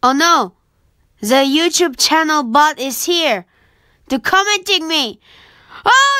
Oh no, the YouTube channel bot is here. They're commenting me. Oh!